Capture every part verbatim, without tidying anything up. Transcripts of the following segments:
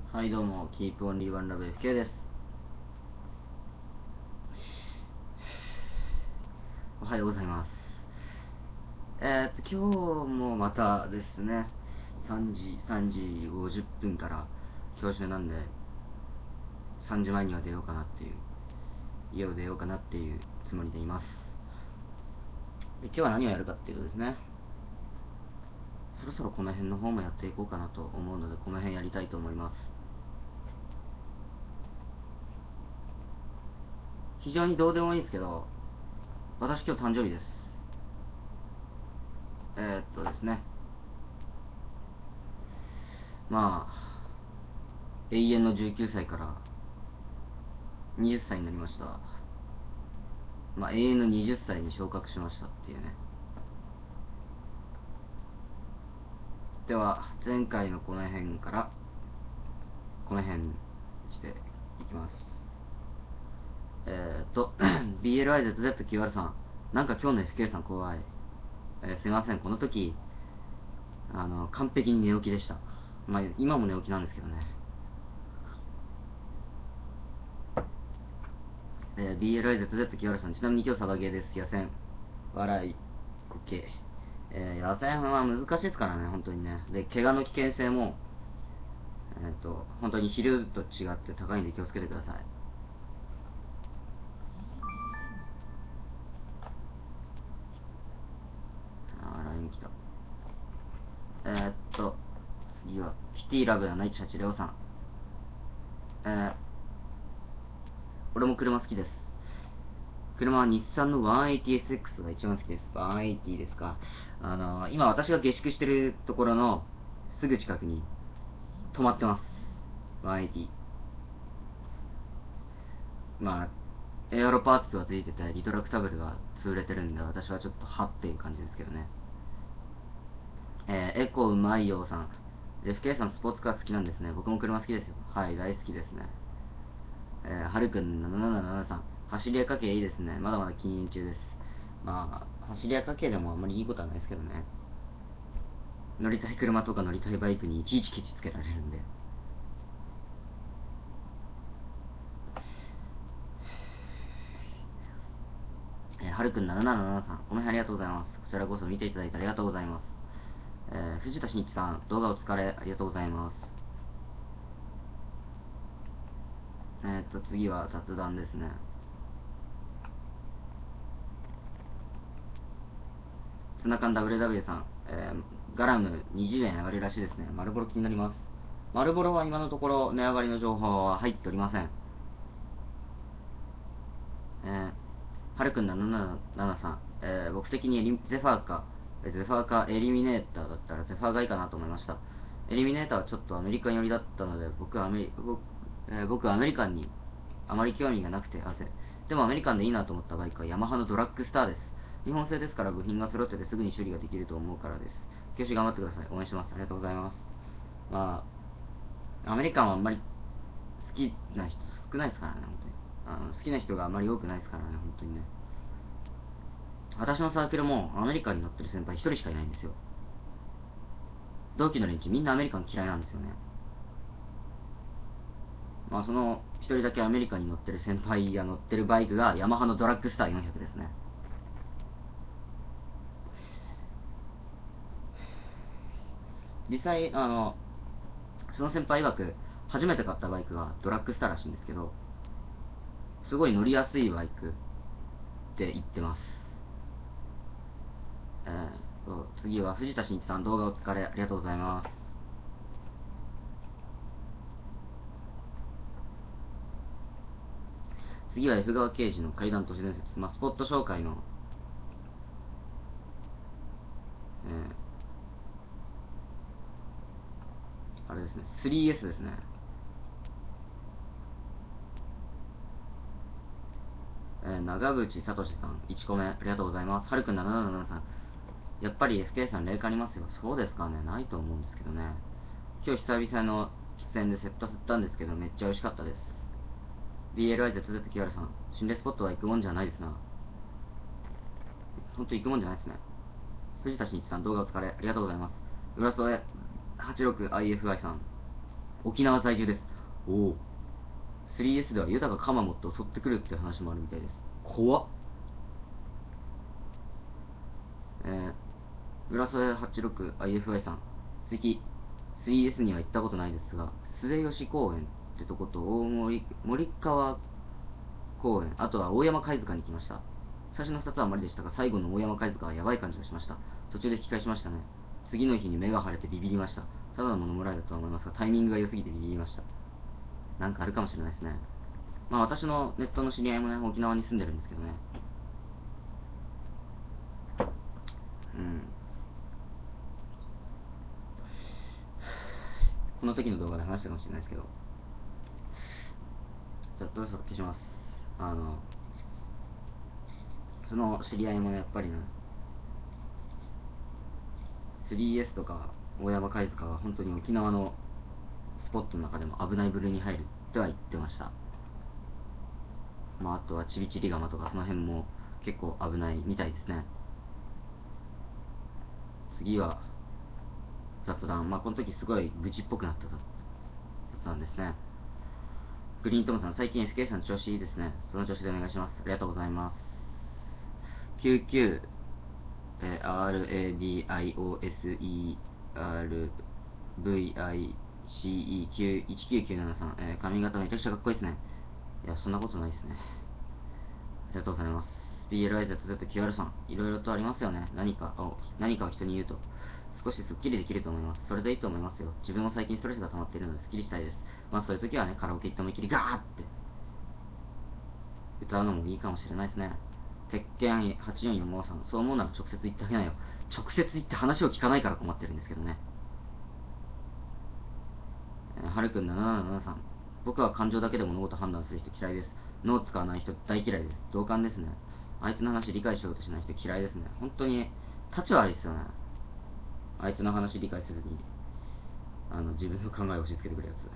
はいどうも、キープオンリーワンラブ エフケー です。おはようございます。えー、っと、今日もまたですね、さんじ、さんじごじゅっぷんから教習なんで、さんじまえには出ようかなっていう、家を出ようかなっていうつもりでいます。で、今日は何をやるかっていうとですね、そろそろこの辺の方もやっていこうかなと思うので、この辺やりたいと思います。非常にどうでもいいんですけど、私今日誕生日です。えー、っとですね、まあ、永遠のじゅうきゅうさいからはたちになりました。まあ、永遠のはたちに昇格しましたっていうね。では、前回のこの辺から、この辺にしていきます。えー、っと、ビーエルアイゼットゼットキューアール さん、なんか今日の エフケー さん怖い。えー、すいません、この時、あの、完璧に寝起きでした。まあ、今も寝起きなんですけどね。えー、ビーエルアイゼットゼットキューアール さん、ちなみに今日サバゲーです。野戦、笑い、こけ。えー、野戦は難しいですからね、本当にね。で、怪我の危険性も、えっ、ー、と、本当に昼と違って高いんで気をつけてください。あー、ライン来た。えー、っと、次は、キティラブなないちはちレオさん。えー、俺も車好きです。車は日産の ワンエイティーエスエックス が一番好きです。ワンエイティーですか。あのー、今私が下宿してるところのすぐ近くに止まってます。ワンエイティー。まあ、エアロパーツがついてて、リトラクタブルが潰れてるんで、私はちょっとはっていう感じですけどね。えー、エコうまいようさん。エフケー さんスポーツカー好きなんですね。僕も車好きですよ。はい、大好きですね。えー、はるくんななななななさん。走り屋家系いいですね。まだまだ禁煙中です。まあ、走り屋家系でもあんまりいいことはないですけどね。乗りたい車とか乗りたいバイクにいちいちケチつけられるんで。えー、はるくんなななななさん。この辺ありがとうございます。こちらこそ見ていただいてありがとうございます。えー、藤田真一さん。動画お疲れ。ありがとうございます。えー、っと、次は雑談ですね。ツナ缶 ダブリューダブリュー さん、えー、ガラムにじゅうえん上がるらしいですね。丸ボロ気になります。丸ボロは今のところ値上がりの情報は入っておりません。えー、はるくんなななななさん、えー、僕的にエリゼファーか、ゼファーかエリミネーターだったらゼファーがいいかなと思いました。エリミネーターはちょっとアメリカン寄りだったので、僕はアメリ僕,、えー、僕はアメリカンにあまり興味がなくて汗。でもアメリカンでいいなと思ったバイクはヤマハのドラッグスターです。日本製ですから部品が揃っててすぐに修理ができると思うからです。教師頑張ってください。応援してます。ありがとうございます。まあ、アメリカンはあんまり好きな人少ないですからね、本当に。あの好きな人があんまり多くないですからね、本当にね。私のサークルもアメリカンに乗ってる先輩一人しかいないんですよ。同期の連中みんなアメリカン嫌いなんですよね。まあその一人だけアメリカンに乗ってる先輩が乗ってるバイクがヤマハのドラッグスターよんひゃくですね。実際あのその先輩曰く初めて買ったバイクがドラッグスターらしいんですけど、すごい乗りやすいバイクって言ってます。えー、と次は藤田真一さん、動画お疲れ、ありがとうございます。次は F 川刑事の怪談都市伝説、まあ、スポット紹介の、えー、あれですね、スリーエス ですね。えー、長渕聡さん、いちこめ、ありがとうございます。はるくんなななななさん、やっぱり エフケー さん、霊感ありますよ。そうですかね、ないと思うんですけどね。今日久々の出演でセット吸ったんですけど、めっちゃ美味しかったです。ビーエルアイゼットゼットキューアール さん、心霊スポットは行くもんじゃないですな。ほんと行くもんじゃないですね。藤田真一さん、動画お疲れ、ありがとうございます。浦添 はちじゅうろくアイエフアイ さん、 沖縄在住です。おお。スリーエス ではユタがカマモって襲ってくるって話もあるみたいです。怖っ。えー、浦添 はちじゅうろくアイエフアイ さん。次、スリーエス には行ったことないですが、末吉公園ってとこと大森、森川公園、あとは大山貝塚に来ました。最初のふたつはあまりでしたが、最後の大山貝塚はやばい感じがしました。途中で引き返しましたね。次の日に目が腫れてビビりました。ただの物もらいだとは思いますが、タイミングが良すぎてビビりました。なんかあるかもしれないですね。まあ私のネットの知り合いもね、沖縄に住んでるんですけどね。うん。この時の動画で話したかもしれないですけど。じゃあ、そろそろ消します。あの、その知り合いもね、やっぱりね、スリーエス とか大山貝塚は本当に沖縄のスポットの中でも危ない部類に入るっては言ってました。まあ、あとはチビチリガマとかその辺も結構危ないみたいですね。次は雑談。まあこの時すごい愚痴っぽくなった雑談ですね。グリーントムさん、最近 エフケー さん調子いいですね。その調子でお願いします。ありがとうございます。きゅうきゅう、えー、アールエーディーアイオーエスイーアールブイアイシーイーきゅういちきゅうきゅうななさん、えー、髪型めちゃくちゃかっこいいですね。いや、そんなことないですね。ありがとうございます。ビーエルアイゼットゼットキューアール さん、いろいろとありますよね。何かを、何かを人に言うと、少しスッキリできると思います。それでいいと思いますよ。自分も最近ストレスが溜まっているのでスッキリしたいです。まあそういう時はね、カラオケ行って思いっきりガーって歌うのもいいかもしれないですね。鉄拳はちよんよんごさん、そう思うなら直接言ってあげなよ。直接言って話を聞かないから困ってるんですけどね。えーはるくんなななななさん、僕は感情だけで物事判断する人嫌いです。脳を使わない人大嫌いです。同感ですね。あいつの話理解しようとしない人嫌いですね。本当に立ち悪いですよね。あいつの話理解せずにあの自分の考えを押し付けてくるやつ。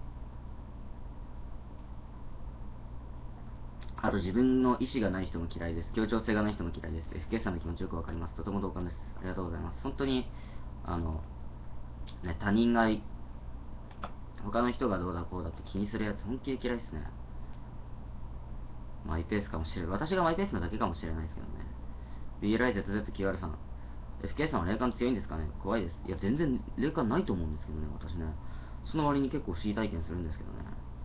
あと自分の意思がない人も嫌いです。協調性がない人も嫌いです。エフケー さんの気持ちよくわかります。とても同感です。ありがとうございます。本当にあのね、他人が他の人がどうだこうだって気にするやつ本気で嫌いですね。マイペースかもしれない。私がマイペースなだけかもしれないですけどね。ビーエルアイゼットゼットキューアール さん。エフケー さんは霊感強いんですかね。怖いです。いや、全然霊感ないと思うんですけどね、私ね。その割に結構不思議体験するんですけどね。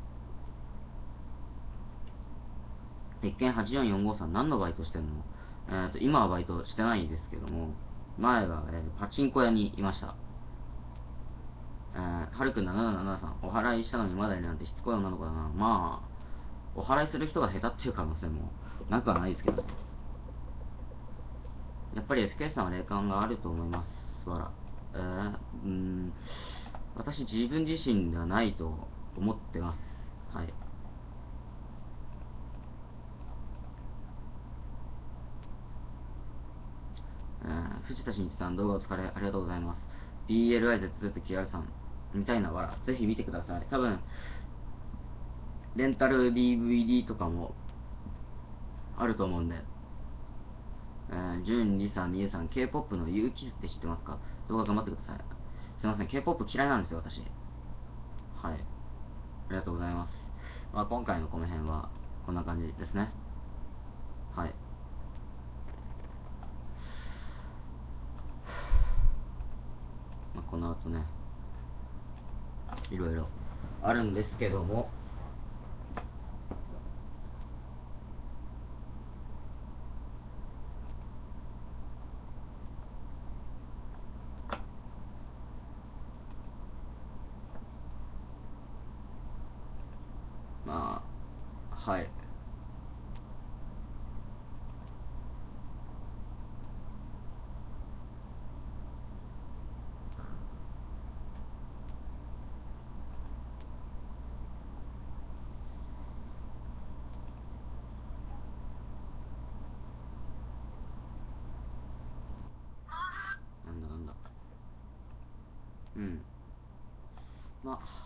鉄拳はちよんよんごさん、何のバイトしてんの？えーと、今はバイトしてないんですけども、前は、えーパチンコ屋にいました。えー、はるくんなななななさん、お祓いしたのにまだいるなんてしつこい女の子だな。まあ、お祓いする人が下手っていう可能性もなくはないですけどね。やっぱり エフケー さんは霊感があると思いますわら。えー、うーん、私自分自身ではないと思ってます。はい。えー、藤田真一さん、動画お疲れ、ありがとうございます。ビーエルアイゼットゼットキューアール さん、みたいなわら、ぜひ見てください。多分、レンタル ディーブイディー とかもあると思うんで、えー、ジュン、リサ、ミユさん、K-ポップ の ユーキスって知ってますか？動画頑張ってください。すいません、K-ポップ 嫌いなんですよ、私。はい。ありがとうございます。まあ、今回のこの辺は、こんな感じですね。はい。まあ、この後ね、いろいろあるんですけども、まあ、はい。なんだなんだ。うん。まあ、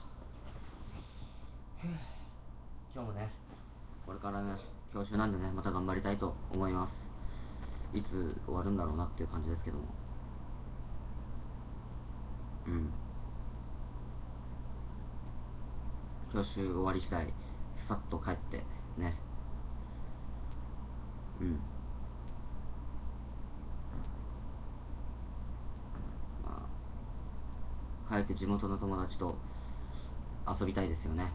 今日もね、これからね、教習なんでね、また頑張りたいと思います。いつ終わるんだろうなっていう感じですけども。うん。 教習終わり次第さっと帰ってね、うん、まあ早く地元の友達と遊びたいですよね。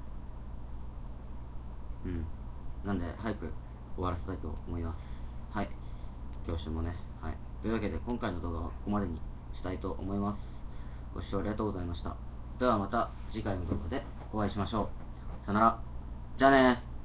うん。なんで早く終わらせたいと思います。はい。教習もね。はい。というわけで今回の動画はここまでにしたいと思います。ご視聴ありがとうございました。ではまた次回の動画でお会いしましょう。さよなら。じゃあねー。